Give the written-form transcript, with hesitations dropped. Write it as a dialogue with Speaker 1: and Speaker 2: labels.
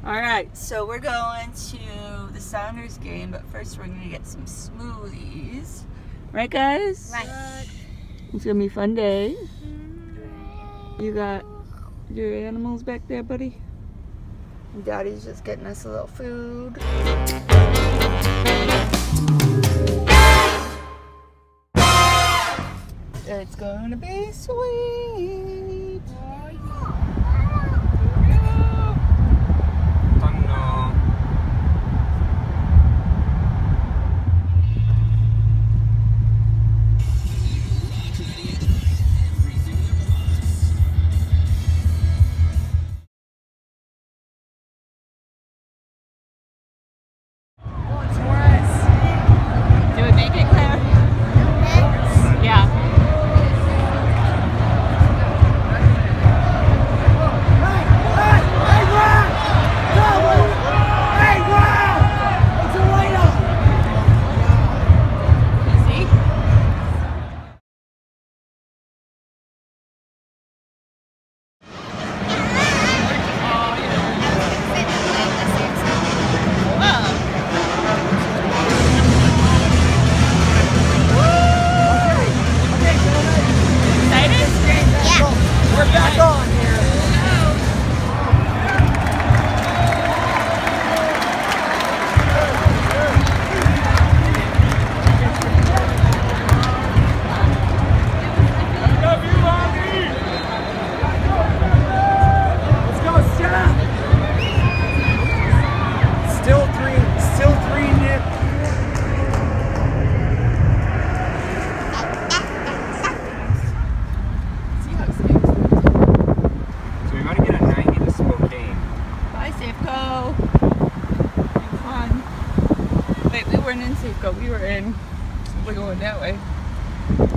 Speaker 1: Alright, so we're going to the Sounders game, but first we're going to get some smoothies. Right, guys?
Speaker 2: Right.
Speaker 1: It's going to be a fun day. You got your animals back there, buddy? And Daddy's just getting us a little food. It's going to be sweet. Wait, we weren't in Safeco, we were going that way.